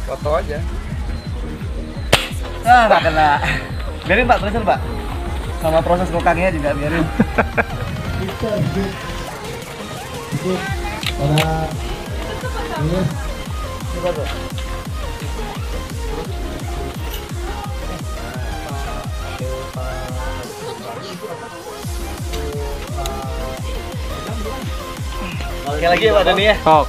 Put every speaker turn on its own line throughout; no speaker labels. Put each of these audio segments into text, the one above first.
Foto aja.
Ah, nggak kena. Biarin Pak, terusin Pak. Sama proses kokangnya juga biarin.
Pada ini
Coba tuh. Oke lagi ya Pak Dani ya.
Kok.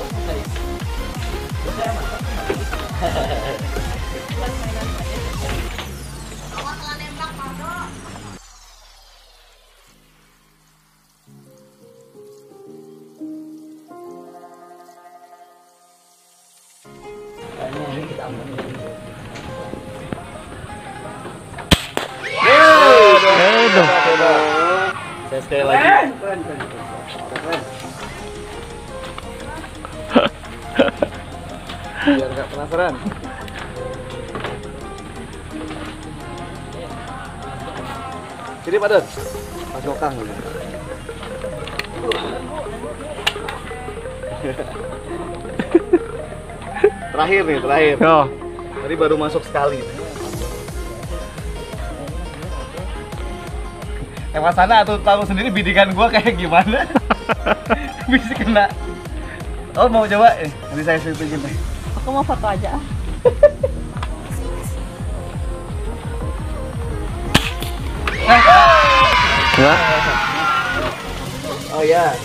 Saya sekali lagi.
Biar nggak penasaran. Jadi Pak Don, pas kokang dulu. Terakhir nih, terakhir.
Oh.
Tadi baru masuk sekali.
Lewat sana atau tahu sendiri bidikan gua kayak gimana? Bisa kena. Oh mau coba? Nanti saya tunjukin deh.
Aku mau foto aja.
Enggak.
Oh ya.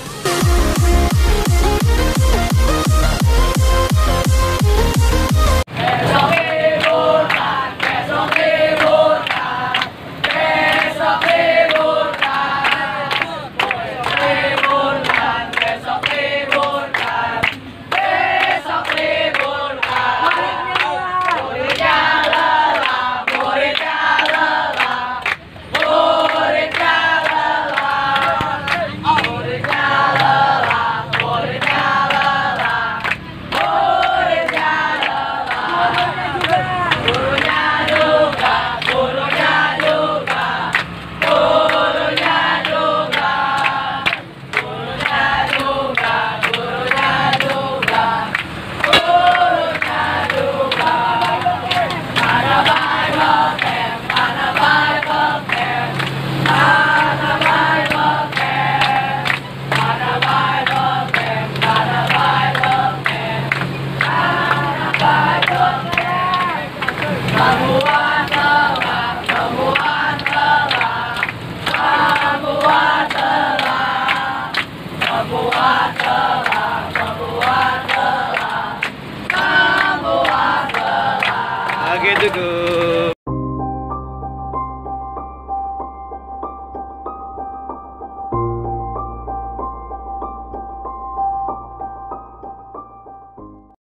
Oke cukup.